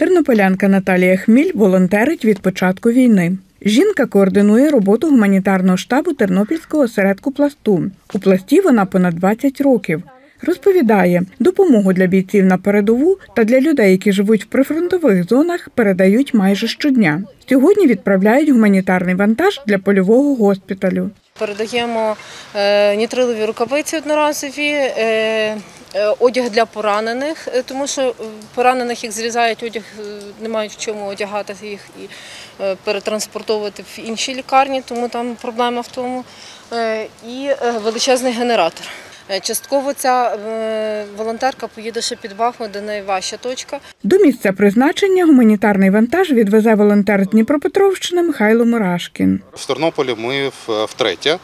Тернополянка Наталія Хміль волонтерить від початку війни. Жінка координує роботу гуманітарного штабу Тернопільського осередку «Пласту». У «Пласті» вона понад 20 років. Розповідає, допомогу для бійців на передову та для людей, які живуть в прифронтових зонах, передають майже щодня. Сьогодні відправляють гуманітарний вантаж для польового госпіталю. Передаємо нітрилові рукавиці одноразові, одяг для поранених, тому що поранених їх зрізають, одяг не мають в чому одягати їх і перетранспортовувати в інші лікарні, тому там проблема в тому. І величезний генератор. Частково ця волонтерка поїде ще під Бахмут, де найважча точка. До місця призначення гуманітарний вантаж відвезе волонтер з Дніпропетровщини Михайло Мурашкін. В Тернополі ми втретє.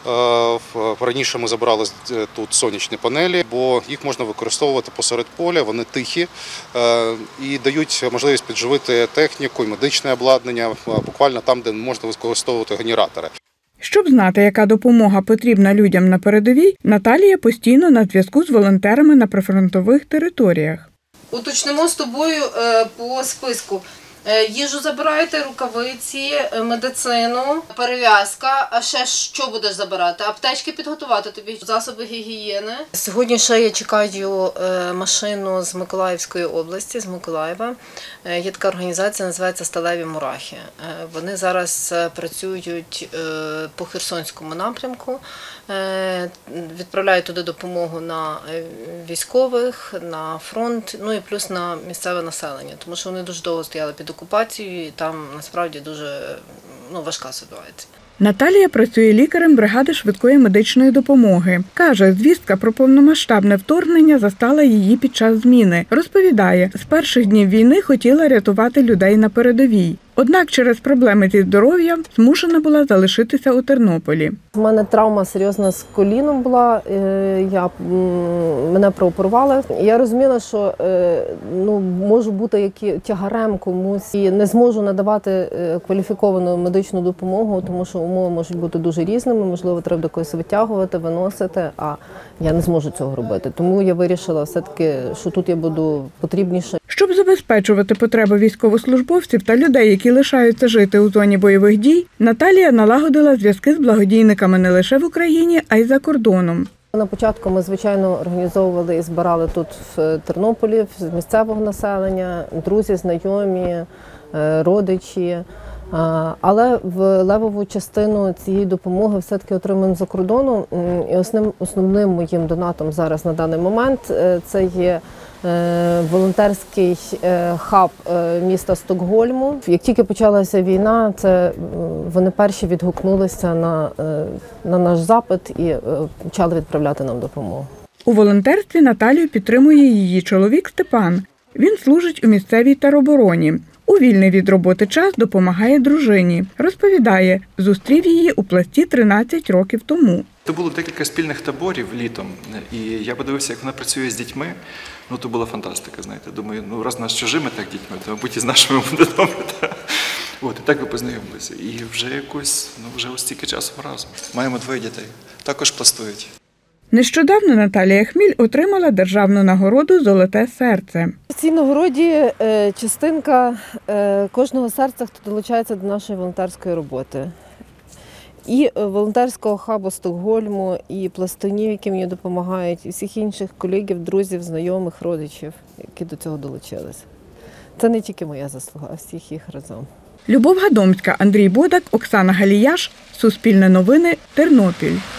Раніше ми забрали тут сонячні панелі, бо їх можна використовувати посеред поля, вони тихі і дають можливість підживити техніку і медичне обладнання, буквально там, де можна використовувати генератори. Щоб знати, яка допомога потрібна людям на передовій, Наталія постійно на зв'язку з волонтерами на прифронтових територіях. Уточнимо з тобою по списку. Їжу забираєте, рукавиці, медицину, перев'язка, а ще що будеш забирати? Аптечки підготувати тобі, засоби гігієни. Сьогодні ще я чекаю машину з Миколаївської області, з Миколаєва. Є така організація, називається «Сталеві мурахи». Вони зараз працюють по Херсонському напрямку, відправляють туди допомогу на військових, на фронт, ну і плюс на місцеве населення, тому що вони дуже довго стояли під окупацією і там насправді дуже важка ситуація. Наталія працює лікарем бригади швидкої медичної допомоги. Каже, звістка про повномасштабне вторгнення застала її під час зміни. Розповідає, з перших днів війни хотіла рятувати людей на передовій. Однак через проблеми зі здоров'ям змушена була залишитися у Тернополі. У мене травма серйозна з коліном була, мене прооперували. Я розуміла, що можу бути тягарем комусь і не зможу надавати кваліфіковану медичну допомогу, тому що умови можуть бути дуже різними, можливо, треба до когось витягувати, виносити, а я не зможу цього робити. Тому я вирішила все-таки, що тут я буду потрібніше. Щоб забезпечувати потреби військовослужбовців та людей, які лишаються жити у зоні бойових дій, Наталія налагодила зв'язки з благодійниками не лише в Україні, а й за кордоном. На початку ми, звичайно, організовували і збирали тут в Тернополі, з місцевого населення, друзі, знайомі, родичі. Але в левову частину цієї допомоги все-таки отримуємо за кордону. І основним моїм донатом зараз на даний момент це є волонтерський хаб міста Стокгольму. Як тільки почалася війна, вони перші відгукнулися на наш запит і почали відправляти нам допомогу. У волонтерстві Наталію підтримує її чоловік Степан. Він служить у місцевій теробороні. У вільний від роботи час допомагає дружині. Розповідає, зустрів її у Пласті 13 років тому. Це було декілька спільних таборів літом, і я подивився, як вона працює з дітьми. То була фантастика, знаєте. Думаю, раз у нас з чужими так дітьми, то, мабуть, і з нашими буде добре. І так ви познайомилися. І вже вже ось стільки часу разом. Маємо 2 дітей. Також пластують. Нещодавно Наталія Хміль отримала державну нагороду «Золоте серце». В цій нагороді частинка кожного серця, хто долучається до нашої волонтерської роботи. І волонтерського хабу Стокгольму, і пластунів, які мені допомагають, і всіх інших колегів, друзів, знайомих, родичів, які до цього долучилися. Це не тільки моя заслуга, а всіх їх разом. Любов Гадомська, Андрій Бодак, Оксана Галіяш. Суспільне новини. Тернопіль.